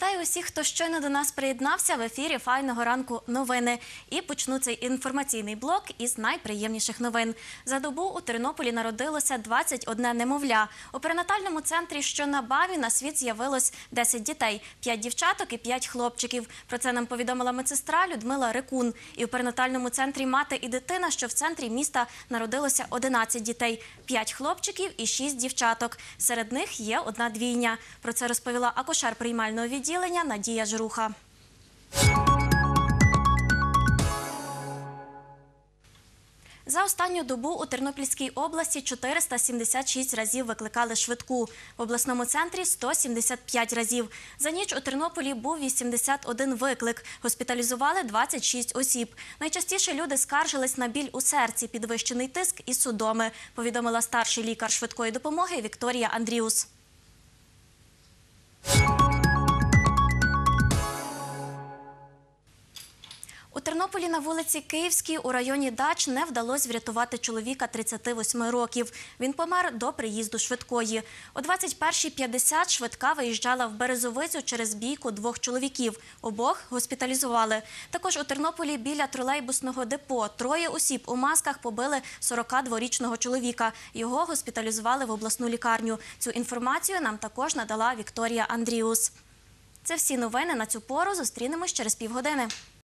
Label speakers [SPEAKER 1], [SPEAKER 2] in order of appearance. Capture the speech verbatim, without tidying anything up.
[SPEAKER 1] Вітаю усіх, хто щойно до нас приєднався. В ефірі «Файного ранку» новини. І почну цей інформаційний блок із найприємніших новин. За добу у Тернополі народилося двадцять одне немовля. У перинатальному центрі, що на Баві, на світ з'явилось десять дітей – п'ять дівчаток і п'ять хлопчиків. Про це нам повідомила медсестра Людмила Рикун. І у перинатальному центрі «Мати і дитина», що в центрі міста, народилося одинадцять дітей – п'ять хлопчиків і шість дівчаток. Серед них є одна двійня. Про це розповіла акушер приймального відділення Надія Жруха. За останню добу у Тернопільській області чотириста сімдесят шість разів викликали швидку. В обласному центрі – сто сімдесят п'ять разів. За ніч у Тернополі був вісімдесят один виклик. Госпіталізували двадцять шість осіб. Найчастіше люди скаржились на біль у серці, підвищений тиск і судоми, повідомила старший лікар швидкої допомоги Вікторія Андріус. У Тернополі на вулиці Київській у районі Дач не вдалося врятувати чоловіка тридцяти восьми років. Він помер до приїзду швидкої. О двадцять першій п'ятдесят швидка виїжджала в Березовицю через бійку двох чоловіків. Обох госпіталізували. Також у Тернополі біля тролейбусного депо троє осіб у масках побили сорокадворічного чоловіка. Його госпіталізували в обласну лікарню. Цю інформацію нам також надала Вікторія Андріус. Це всі новини на цю пору. Зустрінемось через півгодини.